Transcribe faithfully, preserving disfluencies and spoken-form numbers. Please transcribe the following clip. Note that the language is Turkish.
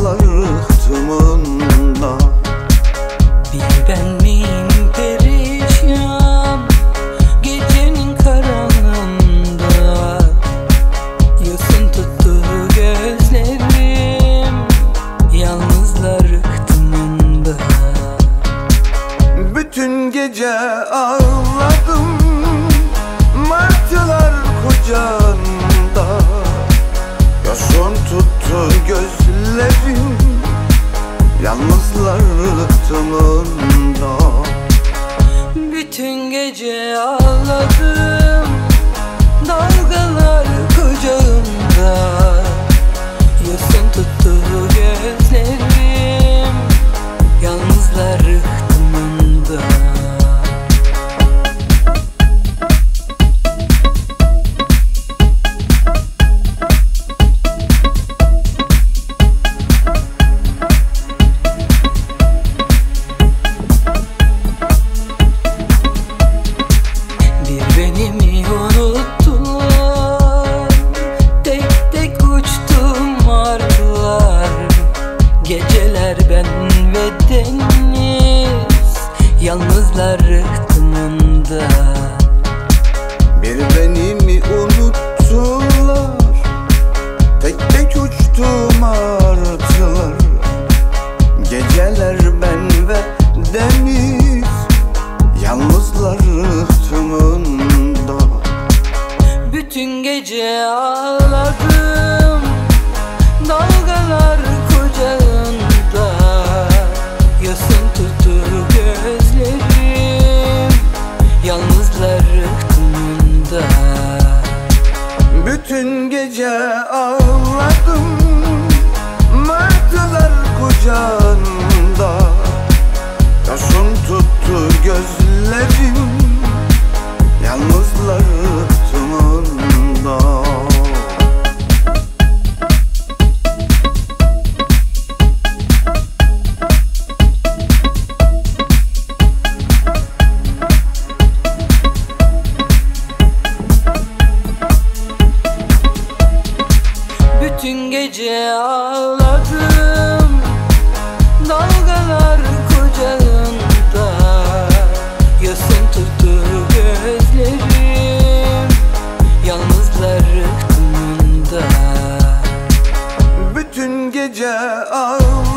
yalnızlar rıhtımında. Bir ben miyim perişan gecenin karanlığında, yosun tuttu gözlerim yalnızlar rıhtımında. Bütün gece ağladım martılar kucağında, yosun tuttu gözlerim yalnızlar rıhtımında. Bütün gece ağladım dalgalar kucağımda, yosun tuttu gözlerim yalnızlar rıhtımında. Beni unuttular, tek tek uçtum martılar. Geceler ben ve deniz yalnızlar rıhtımında. Bir beni mi unuttular, tek tek uçtum martılar. Geceler ben ve deniz yalnızlar rıhtımında. Bütün gece ağladım dalgalar kucağında, yosun tuttu gözlerim yalnızlar rıhtımında. Bütün gece ağladım martılar kucağında, yosun tuttu gözlerim yalnızlar rıhtımında. Bütün gece ağladım dalgalar kucağında, yosun tuttu gözlerim yalnızlar rıhtımında. Bütün gece ağladım